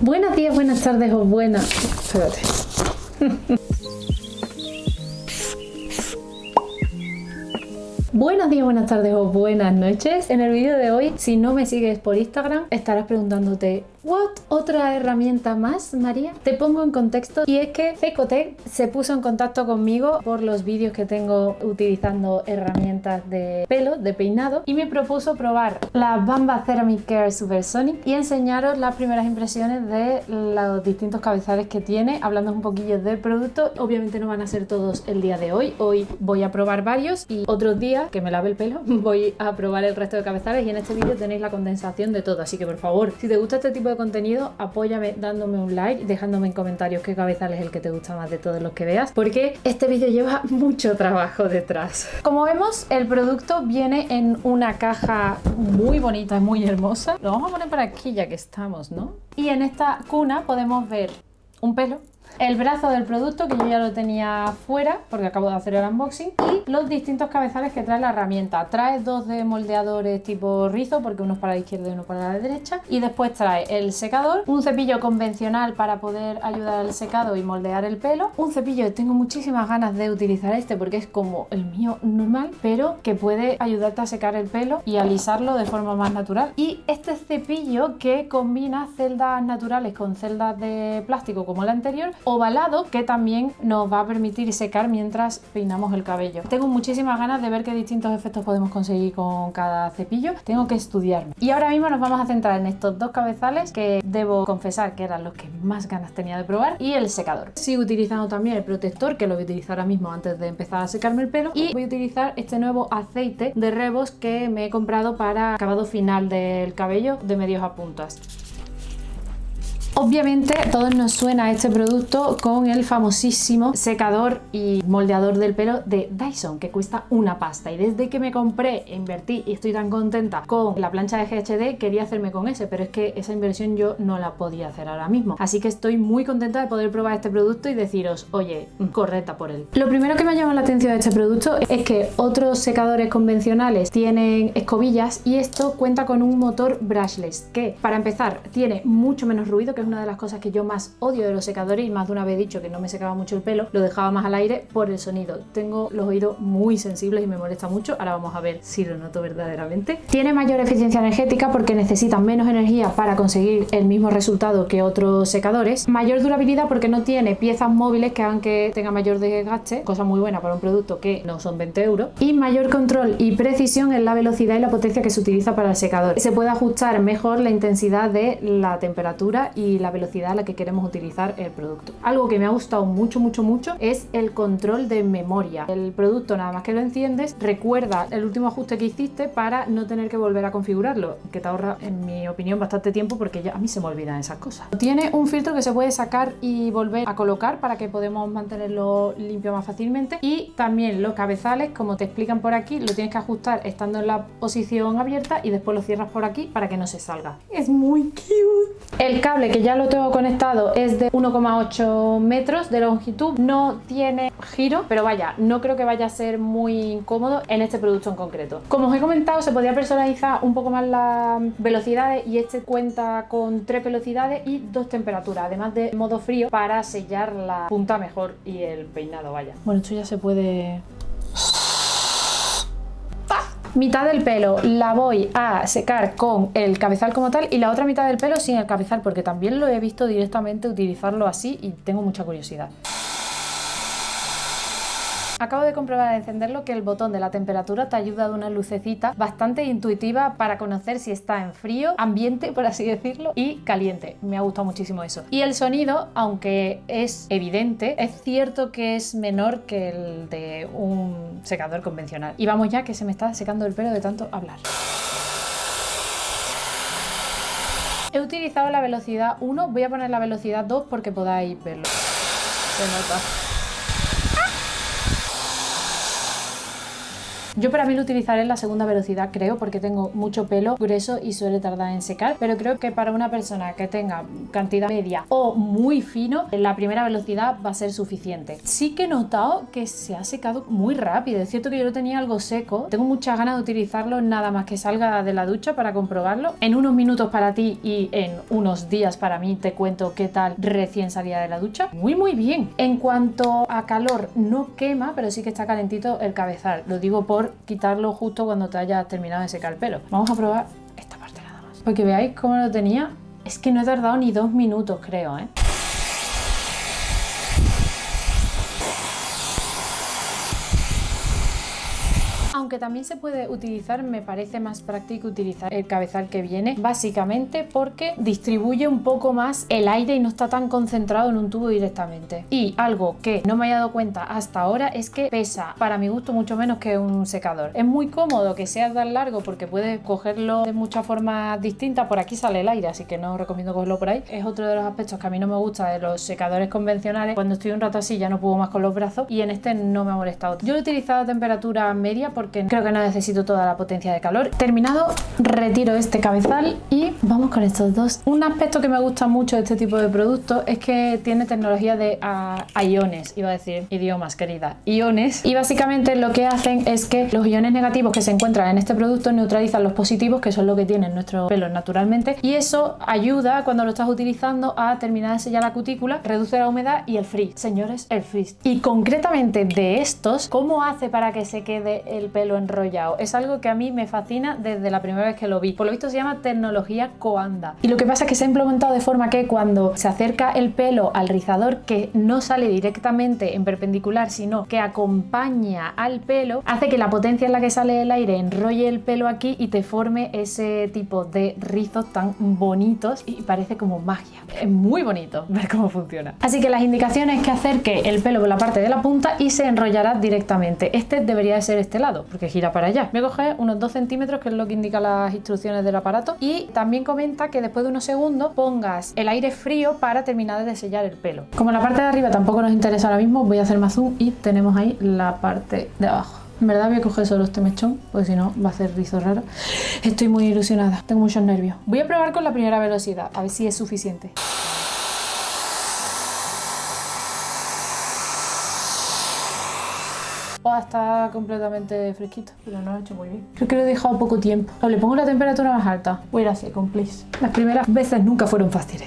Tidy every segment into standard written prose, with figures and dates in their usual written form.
Buenos días, buenas tardes o buenas... Espérate. Buenos días, buenas tardes o buenas noches. En el vídeo de hoy, si no me sigues por Instagram, estarás preguntándote ¿what? ¿Otra herramienta más, María? Te pongo en contexto y es que Cecotec se puso en contacto conmigo por los vídeos que tengo utilizando herramientas de pelo, de peinado, y me propuso probar la Bamba Ceramic Care Supersonic y enseñaros las primeras impresiones de los distintos cabezales que tiene, hablando un poquillo del producto. Obviamente no van a ser todos el día de hoy. Hoy voy a probar varios y otros días que me lave el pelo voy a probar el resto de cabezales, y en este vídeo tenéis la condensación de todo, así que por favor, si te gusta este tipo de contenido, apóyame dándome un like, dejándome en comentarios qué cabezal es el que te gusta más de todos los que veas, porque este vídeo lleva mucho trabajo detrás. Como vemos, el producto viene en una caja muy bonita, muy hermosa. Lo vamos a poner por aquí ya que estamos, ¿no? Y en esta cuna podemos ver un pelo, el brazo del producto, que yo ya lo tenía fuera porque acabo de hacer el unboxing, y los distintos cabezales que trae la herramienta. Trae dos de moldeadores tipo rizo, porque uno es para la izquierda y uno para la derecha, y después trae el secador, un cepillo convencional para poder ayudar al secado y moldear el pelo, un cepillo, tengo muchísimas ganas de utilizar este porque es como el mío normal, pero que puede ayudarte a secar el pelo y alisarlo de forma más natural, y este cepillo que combina celdas naturales con celdas de plástico como el anterior, ovalado, que también nos va a permitir secar mientras peinamos el cabello. Tengo muchísimas ganas de ver qué distintos efectos podemos conseguir con cada cepillo. Tengo que estudiarme. Y ahora mismo nos vamos a centrar en estos dos cabezales que debo confesar que eran los que más ganas tenía de probar, y el secador. Sigo utilizando también el protector, que lo voy a utilizar ahora mismo antes de empezar a secarme el pelo, y voy a utilizar este nuevo aceite de Rebos que me he comprado para acabado final del cabello de medios a puntas. Obviamente a todos nos suena este producto con el famosísimo secador y moldeador del pelo de Dyson, que cuesta una pasta, y desde que me compré, invertí y estoy tan contenta con la plancha de GHD, quería hacerme con ese, pero es que esa inversión yo no la podía hacer ahora mismo, así que estoy muy contenta de poder probar este producto y deciros, oye, correcta por él. Lo primero que me ha llamado la atención de este producto es que otros secadores convencionales tienen escobillas y esto cuenta con un motor brushless, que para empezar tiene mucho menos ruido, que es una de las cosas que yo más odio de los secadores, y más de una vez he dicho que no me secaba mucho el pelo, lo dejaba más al aire por el sonido. Tengo los oídos muy sensibles y me molesta mucho. Ahora vamos a ver si lo noto verdaderamente. Tiene mayor eficiencia energética porque necesita menos energía para conseguir el mismo resultado que otros secadores. Mayor durabilidad porque no tiene piezas móviles que hagan que tenga mayor desgaste, cosa muy buena para un producto que no son 20 euros. Y mayor control y precisión en la velocidad y la potencia que se utiliza para el secador. Se puede ajustar mejor la intensidad de la temperatura y la velocidad a la que queremos utilizar el producto. Algo que me ha gustado mucho es el control de memoria. El producto, nada más que lo enciendes, recuerda el último ajuste que hiciste para no tener que volver a configurarlo, que te ahorra, en mi opinión, bastante tiempo, porque ya a mí se me olvidan esas cosas. Tiene un filtro que se puede sacar y volver a colocar para que podamos mantenerlo limpio más fácilmente, y también los cabezales, como te explican por aquí, lo tienes que ajustar estando en la posición abierta y después lo cierras por aquí para que no se salga. Es muy cute. El cable, que ya lo tengo conectado, es de 1,8 metros de longitud, no tiene giro, pero vaya, no creo que vaya a ser muy incómodo en este producto en concreto. Como os he comentado, se podría personalizar un poco más las velocidades, y este cuenta con 3 velocidades y 2 temperaturas, además de modo frío para sellar la punta mejor y el peinado, vaya. Bueno, esto ya se puede... Mitad del pelo la voy a secar con el cabezal como tal, y la otra mitad del pelo sin el cabezal, porque también lo he visto directamente utilizarlo así y tengo mucha curiosidad. Acabo de comprobar al encenderlo que el botón de la temperatura te ayuda a dar una lucecita bastante intuitiva para conocer si está en frío, ambiente, por así decirlo, y caliente. Me ha gustado muchísimo eso. Y el sonido, aunque es evidente, es cierto que es menor que el de un secador convencional. Y vamos ya, que se me está secando el pelo de tanto hablar. He utilizado la velocidad 1, voy a poner la velocidad 2 porque podáis verlo. Se nota. Yo para mí lo utilizaré en la segunda velocidad, creo, porque tengo mucho pelo grueso y suele tardar en secar, pero creo que para una persona que tenga cantidad media o muy fino, la primera velocidad va a ser suficiente. Sí que he notado que se ha secado muy rápido. Es cierto que yo lo tenía algo seco, tengo muchas ganas de utilizarlo nada más que salga de la ducha para comprobarlo. En unos minutos para ti y en unos días para mí te cuento qué tal recién salida de la ducha. Muy bien. En cuanto a calor, no quema, pero sí que está calentito el cabezal. Lo digo por quitarlo justo cuando te hayas terminado de secar el pelo. Vamos a probar esta parte nada más, porque veáis cómo lo tenía. Es que no he tardado ni 2 minutos, creo, ¿eh? Aunque también se puede utilizar, me parece más práctico utilizar el cabezal que viene, básicamente porque distribuye un poco más el aire y no está tan concentrado en un tubo directamente. Y algo que no me había dado cuenta hasta ahora es que pesa, para mi gusto, mucho menos que un secador. Es muy cómodo que sea tan largo porque puedes cogerlo de muchas formas distintas. Por aquí sale el aire, así que no os recomiendo cogerlo por ahí. Es otro de los aspectos que a mí no me gusta de los secadores convencionales. Cuando estoy un rato así ya no puedo más con los brazos, y en este no me ha molestado. Yo lo he utilizado a temperatura media porque creo que no necesito toda la potencia de calor. Terminado, retiro este cabezal y vamos con estos dos. Un aspecto que me gusta mucho de este tipo de productos es que tiene tecnología de iones, iba a decir idiomas, querida, iones, y básicamente lo que hacen es que los iones negativos que se encuentran en este producto neutralizan los positivos, que son lo que tienen nuestros pelos naturalmente, y eso ayuda cuando lo estás utilizando a terminar de sellar la cutícula, reduce la humedad y el frizz. Señores, el frizz. Y concretamente de estos, ¿cómo hace para que se quede el pelo enrollado? Es algo que a mí me fascina desde la primera vez que lo vi. Por lo visto se llama tecnología Coanda. Y lo que pasa es que se ha implementado de forma que cuando se acerca el pelo al rizador, que no sale directamente en perpendicular, sino que acompaña al pelo, hace que la potencia en la que sale el aire enrolle el pelo aquí y te forme ese tipo de rizos tan bonitos y parece como magia. Es muy bonito ver cómo funciona. Así que las indicaciones es que acerque el pelo por la parte de la punta y se enrollará directamente. Este debería de ser este lado, porque gira para allá. Voy a coger unos 2 centímetros, que es lo que indican las instrucciones del aparato, y también comenta que después de unos segundos pongas el aire frío para terminar de sellar el pelo. Como la parte de arriba tampoco nos interesa ahora mismo, voy a hacer más zoom y tenemos ahí la parte de abajo. En verdad voy a coger solo este mechón, porque si no va a hacer rizos raros. Estoy muy ilusionada, tengo muchos nervios. Voy a probar con la primera velocidad, a ver si es suficiente. Está completamente fresquito, pero no lo he hecho muy bien. Creo que lo he dejado poco tiempo. O le pongo la temperatura más alta. Voy a ir así, con please. Las primeras veces nunca fueron fáciles.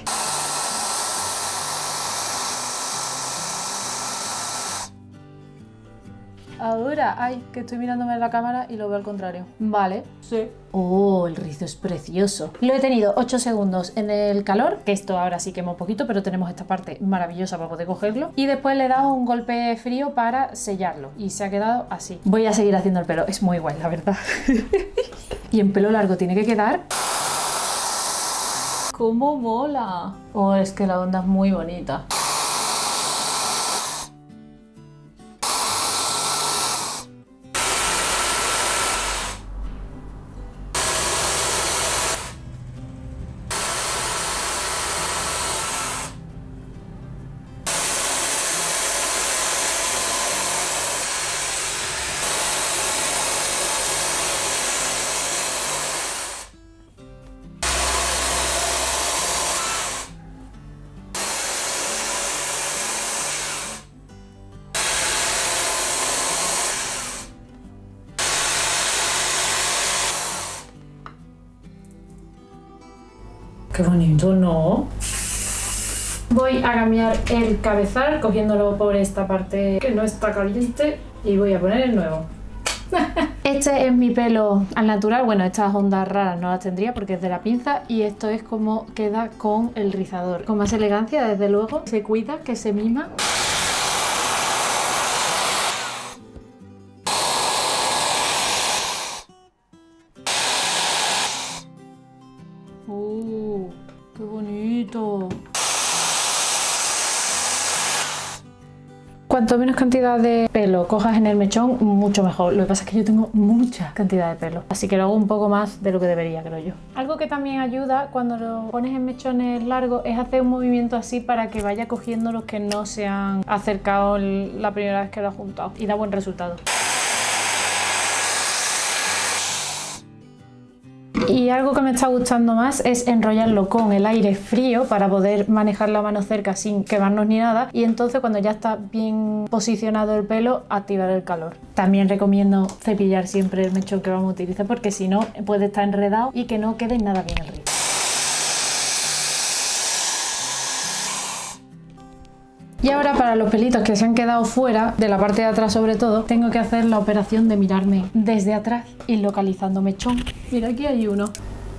Ahora, ay, que estoy mirándome en la cámara y lo veo al contrario. Vale, sí. Oh, el rizo es precioso. Lo he tenido 8 segundos en el calor, que esto ahora sí quema un poquito, pero tenemos esta parte maravillosa para poder cogerlo. Y después le he dado un golpe frío para sellarlo y se ha quedado así. Voy a seguir haciendo el pelo, es muy guay, la verdad. Y en pelo largo tiene que quedar... ¡Cómo mola! Oh, es que la onda es muy bonita. Qué bonito, ¿no? Voy a cambiar el cabezal cogiéndolo por esta parte que no está caliente y voy a poner el nuevo. Este es mi pelo al natural. Bueno, estas ondas raras no las tendría porque es de la pinza, y esto es como queda con el rizador. Con más elegancia, desde luego. Se cuida, que se mima. ¡Qué bonito! Cuanto menos cantidad de pelo cojas en el mechón, mucho mejor. Lo que pasa es que yo tengo mucha cantidad de pelo, así que lo hago un poco más de lo que debería, creo yo. Algo que también ayuda cuando lo pones en mechones largos es hacer un movimiento así para que vaya cogiendo los que no se han acercado la primera vez que lo has juntado, y da buen resultado. Y algo que me está gustando más es enrollarlo con el aire frío para poder manejar la mano cerca sin quemarnos ni nada, y entonces cuando ya está bien posicionado el pelo, activar el calor. También recomiendo cepillar siempre el mechón que vamos a utilizar, porque si no puede estar enredado y que no quede nada bien arriba. Y ahora, para los pelitos que se han quedado fuera, de la parte de atrás sobre todo, tengo que hacer la operación de mirarme desde atrás y localizando mechón. Mira, aquí hay uno.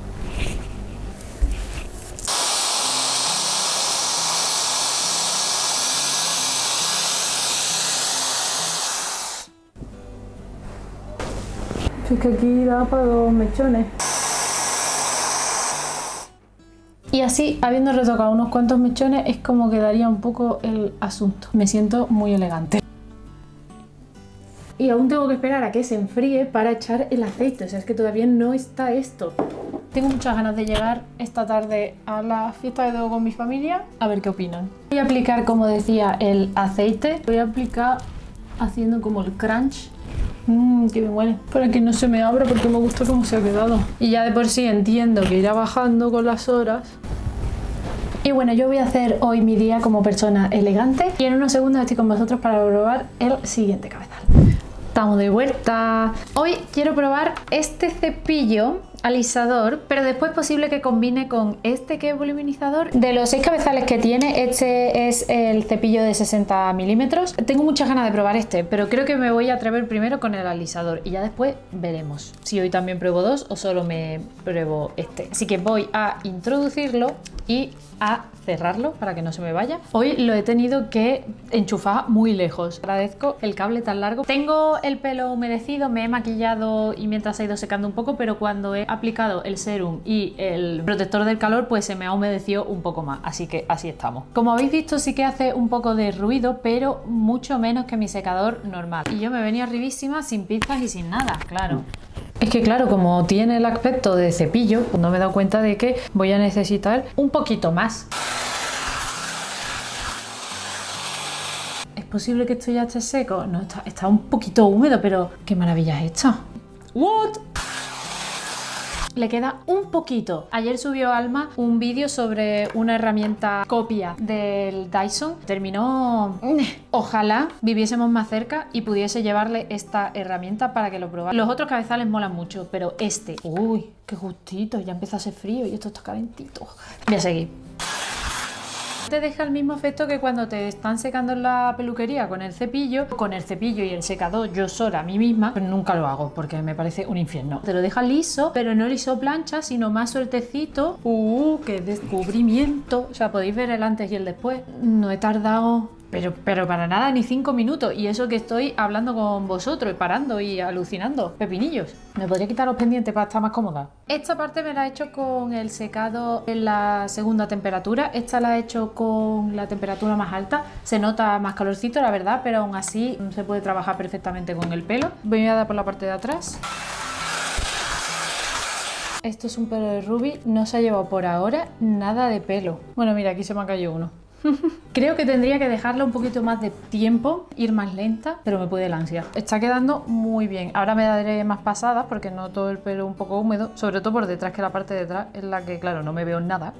Es que aquí da para 2 mechones. Y así, habiendo retocado unos cuantos mechones, es como quedaría un poco el asunto. Me siento muy elegante. Y aún tengo que esperar a que se enfríe para echar el aceite. O sea, es que todavía no está esto. Tengo muchas ganas de llegar esta tarde a la fiesta de Dogo con mi familia. A ver qué opinan. Voy a aplicar, como decía, el aceite. Voy a aplicar haciendo como el crunch. Qué bien huele. Para que no se me abra, porque me gusta cómo se ha quedado. Y ya de por sí entiendo que irá bajando con las horas. Y bueno, yo voy a hacer hoy mi día como persona elegante. Y en unos segundos estoy con vosotros para probar el siguiente cabezal. Estamos de vuelta. Hoy quiero probar este cepillo alisador, pero después es posible que combine con este que es voluminizador. De los 6 cabezales que tiene, este es el cepillo de 60 milímetros. Tengo muchas ganas de probar este, pero creo que me voy a atrever primero con el alisador y ya después veremos si hoy también pruebo 2 o solo me pruebo este. Así que voy a introducirlo y a cerrarlo para que no se me vaya. Hoy lo he tenido que enchufar muy lejos. Agradezco el cable tan largo. Tengo el pelo humedecido, me he maquillado y mientras ha ido secando un poco, pero cuando he aplicado el serum y el protector del calor, pues se me ha humedecido un poco más, así que así estamos. Como habéis visto, sí que hace un poco de ruido, pero mucho menos que mi secador normal. Y yo me venía arribísima sin pinzas y sin nada, claro. Es que claro, como tiene el aspecto de cepillo, pues no me he dado cuenta de que voy a necesitar un poquito más. ¿Es posible que esto ya esté seco? No, está un poquito húmedo, pero qué maravilla es esto. ¿What? Le queda un poquito. Ayer subió Alma un vídeo sobre una herramienta copia del Dyson. Terminó... Ojalá viviésemos más cerca y pudiese llevarle esta herramienta para que lo probara. Los otros cabezales molan mucho, pero este... Uy, qué gustito. Ya empieza a hacer frío y esto está calentito. Voy a seguir. Te deja el mismo efecto que cuando te están secando en la peluquería con el cepillo y el secador yo sola a mí misma, pero nunca lo hago porque me parece un infierno. Te lo deja liso, pero no liso plancha, sino más sueltecito. ¡Qué descubrimiento! O sea, podéis ver el antes y el después. No he tardado... Pero para nada, ni 5 minutos. Y eso que estoy hablando con vosotros, parando y alucinando. Pepinillos. Me podría quitar los pendientes para estar más cómoda. Esta parte me la he hecho con el secado en la segunda temperatura. Esta la he hecho con la temperatura más alta. Se nota más calorcito, la verdad, pero aún así se puede trabajar perfectamente con el pelo. Voy a dar por la parte de atrás. Esto es un pelo de Ruby. No se ha llevado por ahora nada de pelo. Bueno, mira, aquí se me ha caído uno. Creo que tendría que dejarla un poquito más de tiempo, ir más lenta, pero me puede el ansia. Está quedando muy bien. Ahora me daré más pasadas porque noto el pelo un poco húmedo, sobre todo por detrás, que la parte de detrás es la que, claro, no me veo nada.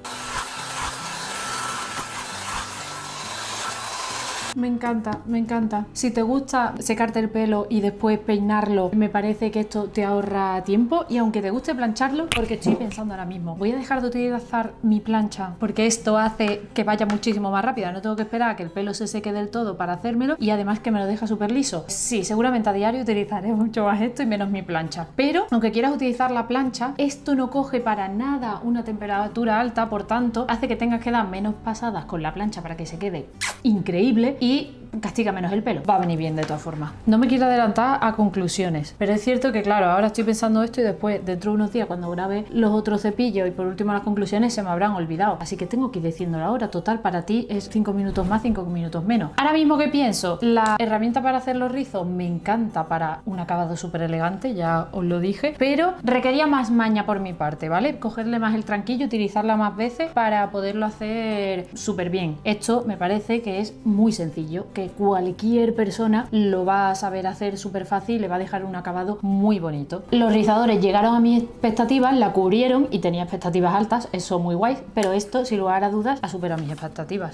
Me encanta, me encanta. Si te gusta secarte el pelo y después peinarlo, me parece que esto te ahorra tiempo. Y aunque te guste plancharlo, porque estoy pensando ahora mismo, voy a dejar de utilizar mi plancha porque esto hace que vaya muchísimo más rápida. No tengo que esperar a que el pelo se seque del todo para hacérmelo y además que me lo deja súper liso. Sí, seguramente a diario utilizaré mucho más esto y menos mi plancha. Pero aunque quieras utilizar la plancha, esto no coge para nada una temperatura alta, por tanto, hace que tengas que dar menos pasadas con la plancha para que se quede increíble y castiga menos el pelo. Va a venir bien de todas formas. No me quiero adelantar a conclusiones, pero es cierto que claro, ahora estoy pensando esto y después dentro de unos días cuando grabe los otros cepillos y por último las conclusiones se me habrán olvidado. Así que tengo que ir diciéndolo ahora. Total, para ti es 5 minutos más, 5 minutos menos. Ahora mismo, ¿qué pienso? La herramienta para hacer los rizos me encanta para un acabado súper elegante, ya os lo dije, pero requería más maña por mi parte, ¿vale? Cogerle más el tranquillo, utilizarla más veces para poderlo hacer súper bien. Esto me parece que es muy sencillo, que que cualquier persona lo va a saber hacer súper fácil y le va a dejar un acabado muy bonito. Los rizadores llegaron a mis expectativas, la cubrieron y tenía expectativas altas, eso muy guay, pero esto, sin lugar a dudas, ha superado mis expectativas.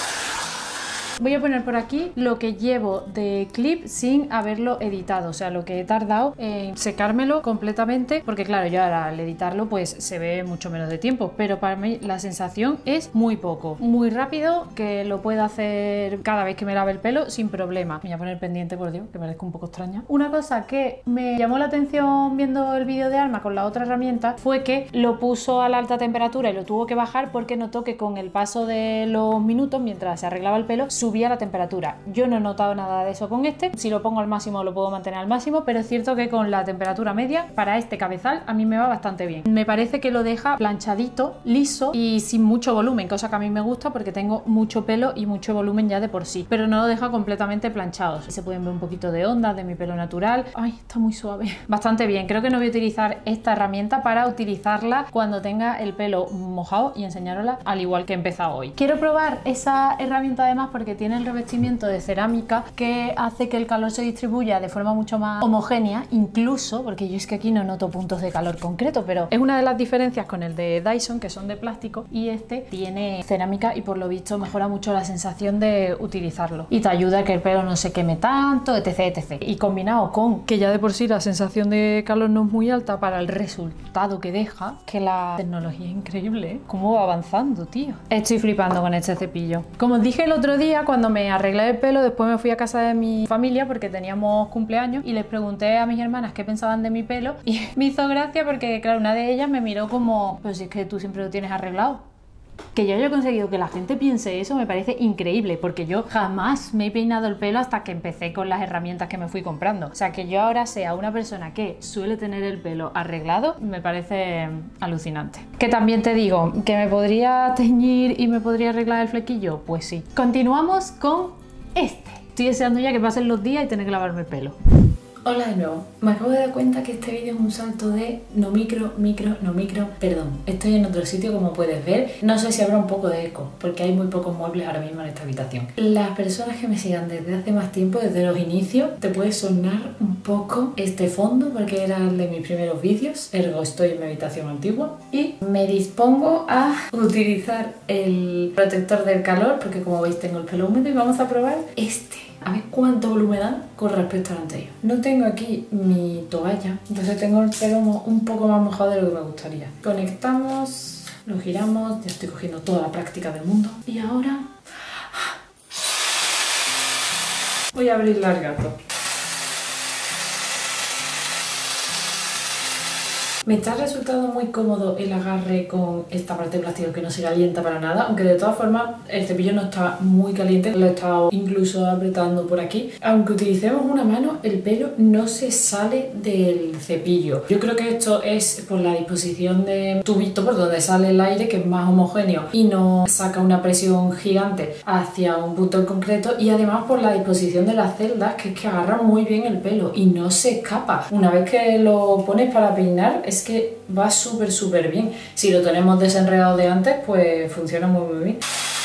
Voy a poner por aquí lo que llevo de clip sin haberlo editado, o sea, lo que he tardado en secármelo completamente, porque claro, yo ahora al editarlo pues se ve mucho menos de tiempo, pero para mí la sensación es muy poco, muy rápido, que lo puedo hacer cada vez que me lave el pelo sin problema. Me voy a poner pendiente, por Dios, que parezco un poco extraña. Una cosa que me llamó la atención viendo el vídeo de Alma con la otra herramienta fue que lo puso a la alta temperatura y lo tuvo que bajar porque notó que con el paso de los minutos, mientras se arreglaba el pelo, subía la temperatura. Yo no he notado nada de eso con este. Si lo pongo al máximo lo puedo mantener al máximo, pero es cierto que con la temperatura media para este cabezal a mí me va bastante bien. Me parece que lo deja planchadito, liso y sin mucho volumen, cosa que a mí me gusta porque tengo mucho pelo y mucho volumen ya de por sí, pero no lo deja completamente planchado. Se pueden ver un poquito de ondas de mi pelo natural. Ay, está muy suave. Bastante bien. Creo que no voy a utilizar esta herramienta para utilizarla cuando tenga el pelo mojado y enseñarosla al igual que he empezado hoy. Quiero probar esa herramienta además porque tiene el revestimiento de cerámica que hace que el calor se distribuya de forma mucho más homogénea, incluso, porque yo es que aquí no noto puntos de calor concreto, pero es una de las diferencias con el de Dyson, que son de plástico, y este tiene cerámica y por lo visto mejora mucho la sensación de utilizarlo y te ayuda a que el pelo no se queme tanto, etc, etc. Y combinado con que ya de por sí la sensación de calor no es muy alta para el resultado que deja, que la tecnología es increíble, ¿eh? Cómo va avanzando, tío. Estoy flipando con este cepillo. Como os dije el otro día, cuando me arreglé el pelo, después me fui a casa de mi familia porque teníamos cumpleaños y les pregunté a mis hermanas qué pensaban de mi pelo y me hizo gracia porque, claro, una de ellas me miró como, pues si es que tú siempre lo tienes arreglado. Que yo haya conseguido que la gente piense eso me parece increíble, porque yo jamás me he peinado el pelo hasta que empecé con las herramientas que me fui comprando. O sea, que yo ahora sea una persona que suele tener el pelo arreglado me parece alucinante. Que también te digo, ¿que me podría teñir y me podría arreglar el flequillo? Pues sí. Continuamos con este. Estoy deseando ya que pasen los días y tener que lavarme el pelo. Hola de nuevo. Me acabo de dar cuenta que este vídeo es un salto de no micro, perdón, estoy en otro sitio como puedes ver. No sé si habrá un poco de eco, porque hay muy pocos muebles ahora mismo en esta habitación. Las personas que me sigan desde hace más tiempo, desde los inicios, te puede sonar un poco este fondo, porque era el de mis primeros vídeos, ergo estoy en mi habitación antigua. Y me dispongo a utilizar el protector del calor, porque como veis tengo el pelo húmedo y vamos a probar este. A ver cuánto volumen dan con respecto al anterior. No tengo aquí mi toalla, entonces tengo el pelo un poco más mojado de lo que me gustaría. Conectamos, lo giramos, ya estoy cogiendo toda la práctica del mundo. Y ahora voy a abrirle al gato. Me está resultando muy cómodo el agarre con esta parte de plástico que no se calienta para nada, aunque de todas formas el cepillo no está muy caliente, lo he estado incluso apretando por aquí. Aunque utilicemos una mano, el pelo no se sale del cepillo. Yo creo que esto es por la disposición de tubito por donde sale el aire, que es más homogéneo y no saca una presión gigante hacia un punto en concreto, y además por la disposición de las celdas, que es que agarran muy bien el pelo y no se escapa. Una vez que lo pones para peinar, es que va súper bien. Si lo tenemos desenredado de antes, pues funciona muy bien.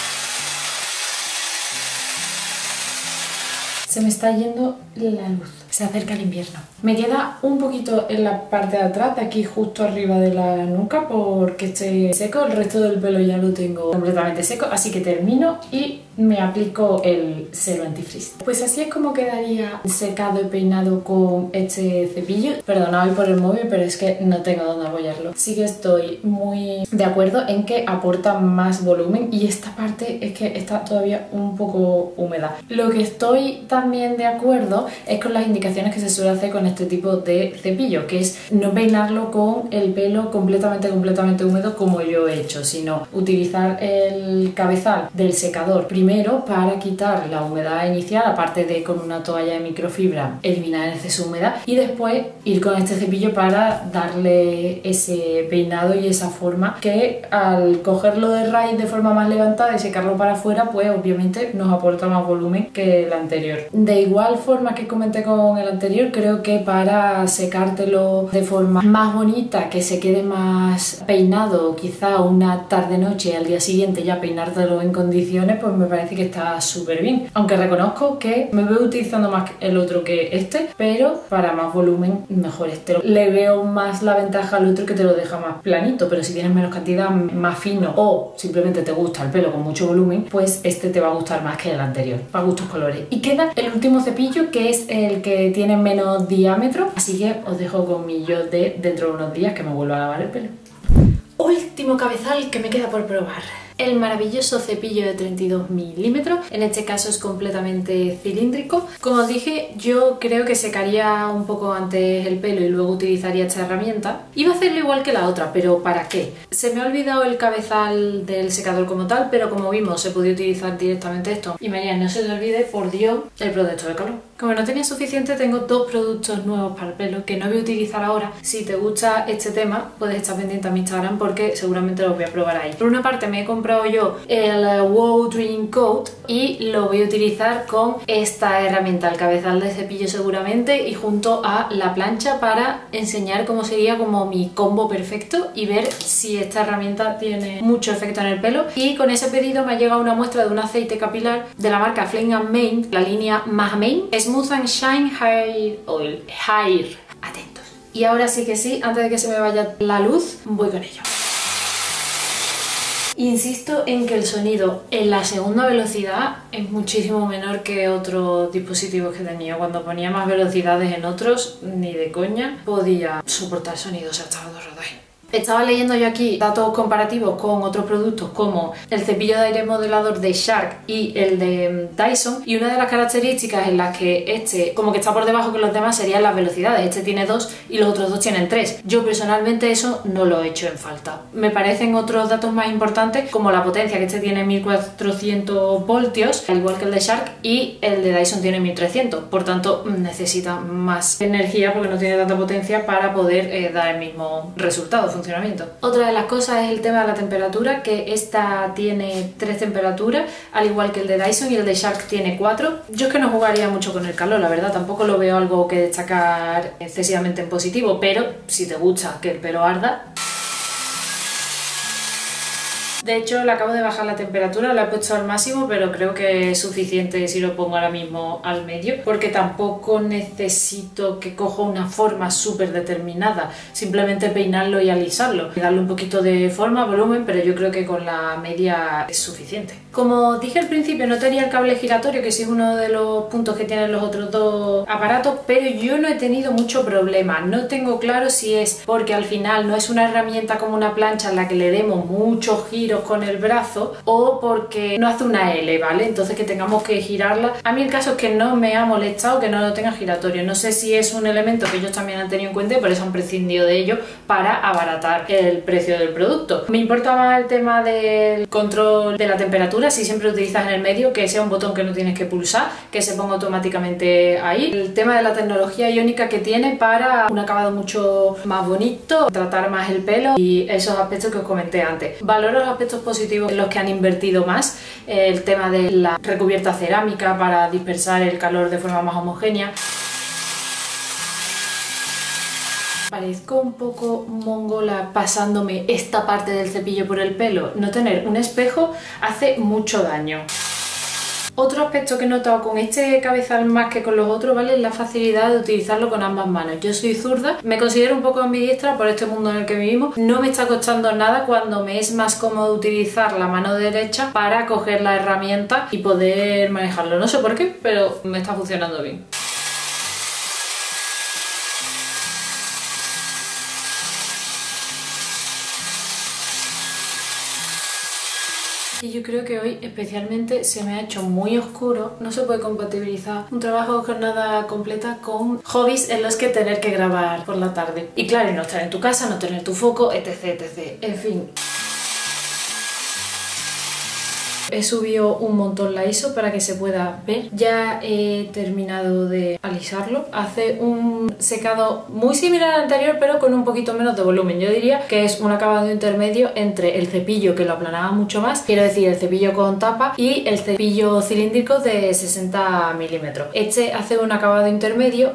Se me está yendo la luz. Se acerca el invierno. Me queda un poquito en la parte de atrás, de aquí justo arriba de la nuca, porque esté seco. El resto del pelo ya lo tengo completamente seco, así que termino y me aplico el cero antifreeze. Pues así es como quedaría secado y peinado con este cepillo. Perdonad por el móvil, pero es que no tengo dónde apoyarlo. Sí que estoy muy de acuerdo en que aporta más volumen, y esta parte es que está todavía un poco húmeda. Lo que estoy también de acuerdo es con las indicaciones que se suele hacer con este tipo de cepillo, que es no peinarlo con el pelo completamente húmedo como yo he hecho, sino utilizar el cabezal del secador primero para quitar la humedad inicial, aparte de con una toalla de microfibra eliminar el exceso de humedad, y después ir con este cepillo para darle ese peinado y esa forma que al cogerlo de raíz de forma más levantada y secarlo para afuera, pues obviamente nos aporta más volumen que el anterior. De igual forma que comenté con con el anterior. Creo que para secártelo de forma más bonita, que se quede más peinado, quizá una tarde-noche y al día siguiente ya peinártelo en condiciones, pues me parece que está súper bien. Aunque reconozco que me veo utilizando más el otro que este, pero para más volumen mejor este. Le veo más la ventaja al otro, que te lo deja más planito, pero si tienes menos cantidad, más fino, o simplemente te gusta el pelo con mucho volumen, pues este te va a gustar más que el anterior, para gustos colores. Y queda el último cepillo, que es el que tiene menos diámetro, así que os dejo con mi yo de dentro de unos días que me vuelvo a lavar el pelo. Último cabezal que me queda por probar. El maravilloso cepillo de 32 milímetros, en este caso es completamente cilíndrico. Como os dije, yo creo que secaría un poco antes el pelo y luego utilizaría esta herramienta. Iba a hacerlo igual que la otra, pero ¿para qué? Se me ha olvidado el cabezal del secador como tal, pero como vimos se podía utilizar directamente esto. Y María, no se te olvide, por Dios, el protector de calor. Como no tenía suficiente, tengo dos productos nuevos para el pelo que no voy a utilizar ahora. Si te gusta este tema, puedes estar pendiente a mi Instagram porque seguramente los voy a probar ahí. Por una parte me he comprado yo el Wow Dream Coat y lo voy a utilizar con esta herramienta, el cabezal de cepillo seguramente, y junto a la plancha para enseñar cómo sería como mi combo perfecto y ver si esta herramienta tiene mucho efecto en el pelo. Y con ese pedido me ha llegado una muestra de un aceite capilar de la marca Flame & Mane, la línea Mahmane Smooth and Shine Hair Oil. Atentos. Y ahora sí que sí, antes de que se me vaya la luz, voy con ello. Insisto en que el sonido en la segunda velocidad es muchísimo menor que otros dispositivos que tenía. Cuando ponía más velocidades en otros, ni de coña podía soportar sonidos hasta los dos rodajes. Estaba leyendo yo aquí datos comparativos con otros productos como el cepillo de aire modelador de Shark y el de Dyson, y una de las características en las que este como que está por debajo que los demás serían las velocidades. Este tiene 2 y los otros dos tienen 3. Yo personalmente eso no lo he hecho en falta. Me parecen otros datos más importantes como la potencia, que este tiene 1400 voltios, al igual que el de Shark, y el de Dyson tiene 1300. Por tanto, necesita más energía porque no tiene tanta potencia para poder dar el mismo resultado, funcionamiento. Otra de las cosas es el tema de la temperatura, que esta tiene 3 temperaturas, al igual que el de Dyson, y el de Shark tiene 4. Yo es que no jugaría mucho con el calor, la verdad, tampoco lo veo algo que destacar excesivamente en positivo, pero si te gusta que el pelo arda... De hecho, le acabo de bajar la temperatura, la he puesto al máximo, pero creo que es suficiente si lo pongo ahora mismo al medio, porque tampoco necesito que coja una forma súper determinada, simplemente peinarlo y alisarlo, y darle un poquito de forma, volumen, pero yo creo que con la media es suficiente. Como dije al principio, no tenía el cable giratorio, que sí es uno de los puntos que tienen los otros dos aparatos, pero yo no he tenido mucho problema. No tengo claro si es porque al final no es una herramienta como una plancha en la que le demos muchos giros con el brazo, o porque no hace una L, ¿vale? Entonces que tengamos que girarla. A mí el caso es que no me ha molestado que no lo tenga giratorio. No sé si es un elemento que ellos también han tenido en cuenta y por eso han prescindido de ello para abaratar el precio del producto. Me importa más el tema del control de la temperatura, si siempre utilizas en el medio, que sea un botón que no tienes que pulsar, que se ponga automáticamente ahí. El tema de la tecnología iónica que tiene para un acabado mucho más bonito, tratar más el pelo y esos aspectos que os comenté antes. Valoro los aspectos positivos en los que han invertido más, el tema de la recubierta cerámica para dispersar el calor de forma más homogénea. Parezco un poco mongola pasándome esta parte del cepillo por el pelo. No tener un espejo hace mucho daño. Otro aspecto que he notado con este cabezal más que con los otros, ¿vale?, es la facilidad de utilizarlo con ambas manos. Yo soy zurda, me considero un poco ambidiestra por este mundo en el que vivimos. No me está costando nada cuando me es más cómodo utilizar la mano derecha para coger la herramienta y poder manejarlo. No sé por qué, pero me está funcionando bien. Y yo creo que hoy especialmente se me ha hecho muy oscuro. No se puede compatibilizar un trabajo de jornada completa con hobbies en los que tener que grabar por la tarde. Y claro, no estar en tu casa, no tener tu foco, etc, etc. En fin. He subido un montón la ISO para que se pueda ver. Ya he terminado de alisarlo. Hace un secado muy similar al anterior, pero con un poquito menos de volumen. Yo diría que es un acabado intermedio entre el cepillo, que lo aplanaba mucho más, quiero decir el cepillo con tapa, y el cepillo cilíndrico de 60 milímetros. Este hace un acabado intermedio.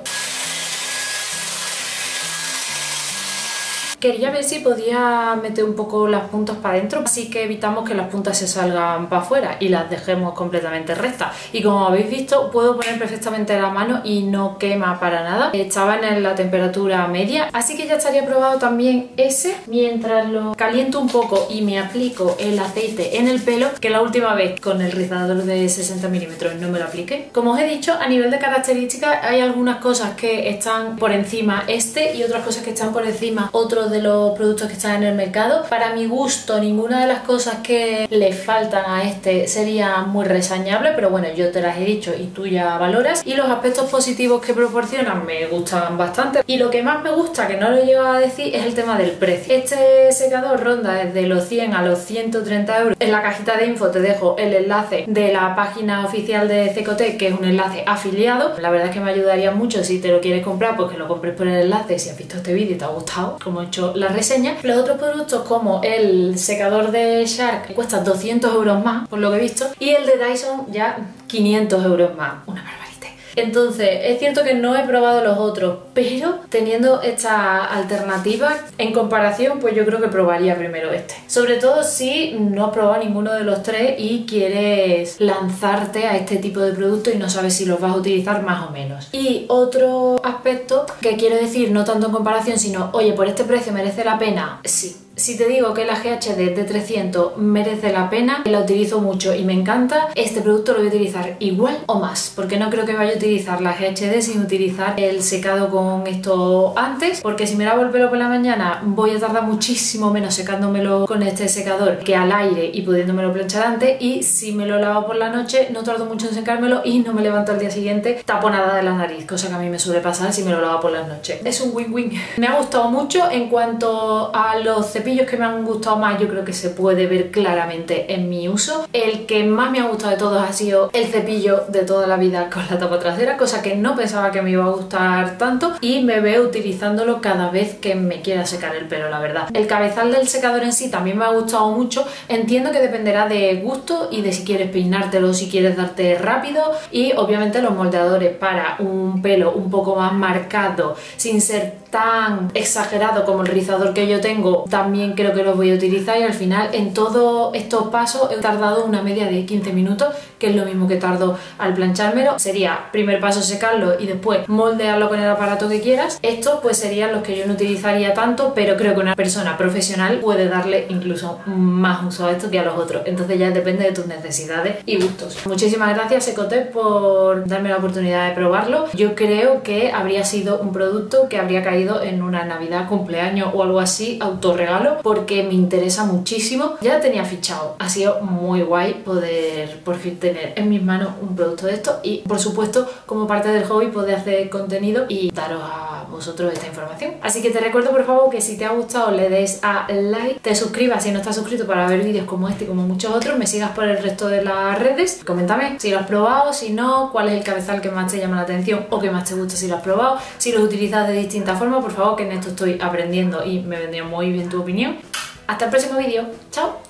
Quería ver si podía meter un poco las puntas para adentro, así que evitamos que las puntas se salgan para afuera y las dejemos completamente rectas. Y como habéis visto, puedo poner perfectamente la mano y no quema para nada. Estaban en la temperatura media, así que ya estaría probado también ese. Mientras lo caliento un poco y me aplico el aceite en el pelo, que la última vez con el rizador de 60 milímetros no me lo apliqué. Como os he dicho, a nivel de características hay algunas cosas que están por encima y otras cosas que están por encima otros de los productos que están en el mercado. Para mi gusto, ninguna de las cosas que le faltan a este sería muy reseñable, pero bueno, yo te las he dicho y tú ya valoras. Y los aspectos positivos que proporcionan me gustan bastante. Y lo que más me gusta, que no lo he llegado a decir, es el tema del precio. Este secador ronda desde los 100 a los 130 euros. En la cajita de info te dejo el enlace de la página oficial de Cecote, que es un enlace afiliado. La verdad es que me ayudaría mucho si te lo quieres comprar, pues que lo compres por el enlace si has visto este vídeo y te ha gustado, como he hecho la reseña. Los otros productos, como el secador de Shark, cuesta 200 euros más, por lo que he visto, y el de Dyson ya 500 euros más. Una barbaridad. Entonces, es cierto que no he probado los otros, pero teniendo esta alternativa en comparación, pues yo creo que probaría primero este. Sobre todo si no has probado ninguno de los tres y quieres lanzarte a este tipo de productos y no sabes si los vas a utilizar más o menos. Y otro aspecto que quiero decir, no tanto en comparación, sino, oye, por este precio merece la pena, sí. Si te digo que la GHD de 300 merece la pena, la utilizo mucho y me encanta, este producto lo voy a utilizar igual o más, porque no creo que vaya a utilizar la GHD sin utilizar el secado con esto antes, porque si me lavo el pelo por la mañana voy a tardar muchísimo menos secándomelo con este secador que al aire y pudiéndomelo planchar antes, y si me lo lavo por la noche no tardo mucho en secármelo y no me levanto al día siguiente taponada de la nariz, cosa que a mí me suele pasar si me lo lavo por las noches. Es un win-win. Me ha gustado mucho. En cuanto a los cepillos que me han gustado más, yo creo que se puede ver claramente en mi uso. El que más me ha gustado de todos ha sido el cepillo de toda la vida con la tapa trasera, cosa que no pensaba que me iba a gustar tanto, y me veo utilizándolo cada vez que me quiera secar el pelo, la verdad. El cabezal del secador en sí también me ha gustado mucho. Entiendo que dependerá de gusto y de si quieres peinártelo, si quieres darte rápido, y obviamente los moldeadores para un pelo un poco más marcado, sin ser tan exagerado como el rizador que yo tengo, también creo que los voy a utilizar. Y al final en todos estos pasos he tardado una media de 15 minutos, que es lo mismo que tardo al planchármelo. Sería primer paso secarlo y después moldearlo con el aparato que quieras. Estos pues serían los que yo no utilizaría tanto, pero creo que una persona profesional puede darle incluso más uso a esto que a los otros. Entonces ya depende de tus necesidades y gustos. Muchísimas gracias Cecote por darme la oportunidad de probarlo. Yo creo que habría sido un producto que habría caído en una Navidad, cumpleaños o algo así, autorregalo, porque me interesa muchísimo. Ya lo tenía fichado. Ha sido muy guay poder por fin tener en mis manos un producto de esto y, por supuesto, como parte del hobby, poder hacer contenido y daros a vosotros esta información. Así que te recuerdo, por favor, que si te ha gustado le des a like, te suscribas si no estás suscrito para ver vídeos como este y como muchos otros, me sigas por el resto de las redes, coméntame si lo has probado, si no, cuál es el cabezal que más te llama la atención o que más te gusta si lo has probado, si lo utilizas de distintas formas. Por favor, que en esto estoy aprendiendo y me vendría muy bien tu opinión. Hasta el próximo vídeo. ¡Chao!